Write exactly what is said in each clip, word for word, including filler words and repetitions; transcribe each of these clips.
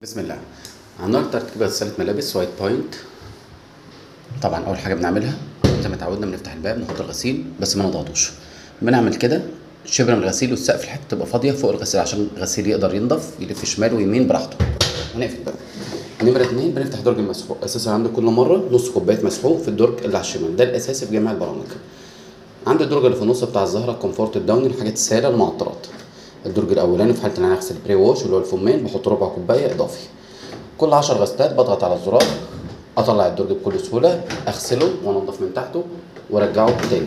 بسم الله. هنعمل تركيب غسالة ملابس وايت بوينت. طبعا اول حاجه بنعملها زي ما اتعودنا بنفتح الباب نحط الغسيل بس ما نضغطوش. بنعمل كده شبر من الغسيل والسقف الحته تبقى فاضيه فوق الغسيل عشان الغسيل يقدر ينضف يلف شمال ويمين براحته. ونقفل الباب. نمره اتنين بنفتح درج المسحوق. اساسا عندي كل مره نص كوبايه مسحوق في الدرج اللي على الشمال، ده الاساسي في جميع البرامج. عند الدرج اللي في النص بتاع الزهره الكومفورت الداوني الحاجات السائله المعطرات. الدرج الاولاني في حاله ان انا هغسل بري ووش اللي هو الفمين بحط ربع كوبايه اضافي. كل عشر غسلات بضغط على الزرار اطلع الدرج بكل سهوله، اغسله وانضف من تحته وارجعه تاني.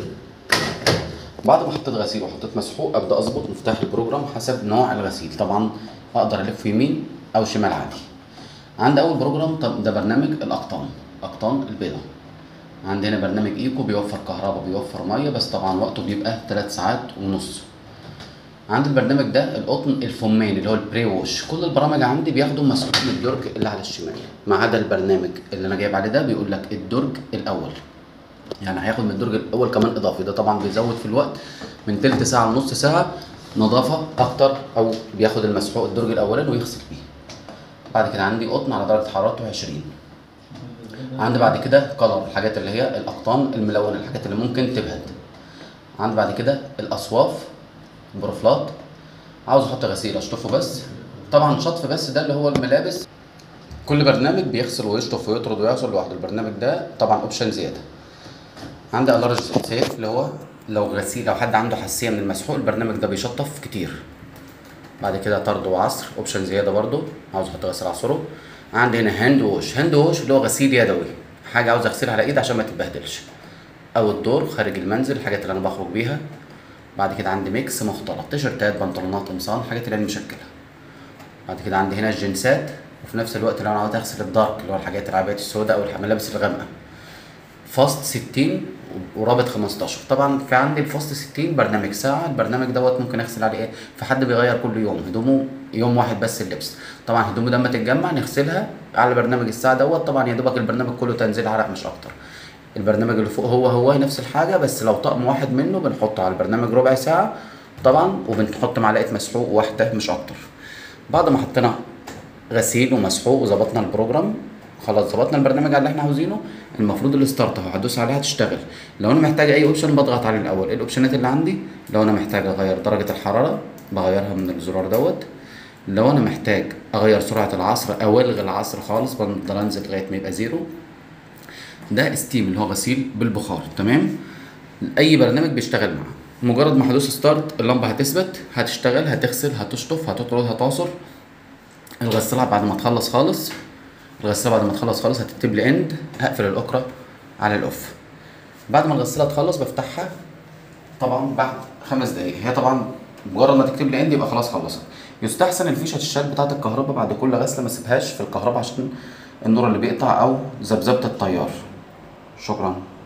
بعد ما حطيت غسيل وحطيت مسحوق ابدا اظبط مفتاح البروجرام حسب نوع الغسيل. طبعا اقدر الف يمين او شمال عادي. عندي اول بروجرام ده برنامج الاقطان، اقطان البيضه. عندي هنا برنامج ايكو بيوفر كهرباء بيوفر ميه، بس طبعا وقته بيبقى ثلاث ساعات ونص. عندي البرنامج ده القطن الفمين اللي هو البري ووش. كل البرامج عندي بياخدوا مسحوق من الدرج اللي على الشمال، ما عدا البرنامج اللي انا جايب عليه ده بيقول لك الدرج الاول، يعني هياخد من الدرج الاول كمان اضافي. ده طبعا بيزود في الوقت من تلت ساعه لنص ساعه نظافه اكتر، او بياخد المسحوق الدرج الاولاني ويغسل بيه. بعد كده عندي قطن على درجه حرارته عشرين. عندي بعد كده كلر الحاجات اللي هي الاقطان الملونه، الحاجات اللي ممكن تبهد. عندي بعد كده الاصواف بروفلات. عاوز احط غسيل اشطفه بس، طبعا شطف بس ده اللي هو الملابس. كل برنامج بيغسل ويشطف ويطرد ويعصر لوحده. البرنامج ده طبعا اوبشن زياده. عندي الارج سيف اللي هو لو غسيل لو حد عنده حساسيه من المسحوق البرنامج ده بيشطف كتير. بعد كده طرد وعصر اوبشن زياده برضو، عاوز احط غسيل اعصره. عندي هنا هاند ووش. هاند ووش اللي هو غسيل يدوي، حاجه عاوز اغسلها على ايد عشان ما تتبهدلش. او الدور خارج المنزل الحاجات اللي انا بخرج بيها. بعد كده عندي ميكس مختلط، تيشرتات بنطلونات قمصان حاجات اللي انا مشكله. بعد كده عندي هنا الجنسات، وفي نفس الوقت لو انا عاوز اغسل الدارك اللي هو الحاجات العبايات السوداء او الملابس الغامقه. فاست ستين ورابط خمستاشر. طبعا في عندي الفاست ستين برنامج ساعه، البرنامج دوت ممكن اغسل عليه ايه في حد بيغير كل يوم هدومه يوم واحد بس اللبس. طبعا هدومه لما تتجمع نغسلها على برنامج الساعه دوت. طبعا يا دوبك البرنامج كله تنزيل عرق مش اكتر. البرنامج اللي فوق هو هو نفس الحاجه، بس لو طقم واحد منه بنحطه على البرنامج ربع ساعه طبعا، وبنحط معلقه مسحوق واحده مش اكتر. بعد ما حطينا غسيل ومسحوق وظبطنا البروجرام خلاص، ظبطنا البرنامج على اللي احنا عاوزينه، المفروض الستارت اهو هدوس عليها تشتغل. لو انا محتاج اي اوبشن بضغط عليه الاول. ايه الاوبشنات اللي عندي؟ لو انا محتاج اغير درجه الحراره بغيرها من الزرار دوت. لو انا محتاج اغير سرعه العصر او الغي العصر خالص بفضل انزل لغايه ما يبقى زيرو. ده ستيم اللي هو غسيل بالبخار. تمام، اي برنامج بيشتغل معاه. مجرد ما هدوس ستارت اللمبه هتثبت هتشتغل هتغسل هتشطف هتطرد هتعصر. الغساله بعد ما تخلص خالص الغساله بعد ما تخلص خالص هتكتب لي اند، هقفل الاكره على الاوف. بعد ما الغساله تخلص بفتحها طبعا بعد خمس دقايق. هي طبعا مجرد ما تكتب لي اند يبقى خلاص خلصت. يستحسن الفيشه الشال بتاعه الكهرباء بعد كل غسله ما اسيبهاش في الكهرباء عشان النور اللي بيقطع او ذبذبه التيار. شكرا.